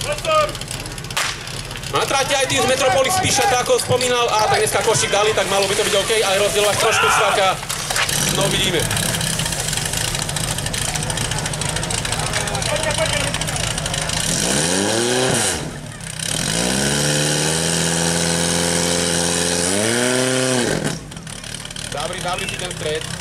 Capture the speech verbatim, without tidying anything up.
Matráte aj tým z Metropolis Spíša, tak ako spomínal, a tak dneska košík dali, tak malo by to byť OK, ale rozdielovať trošku stávka, no vidíme. Zabri, zabri si ten stred.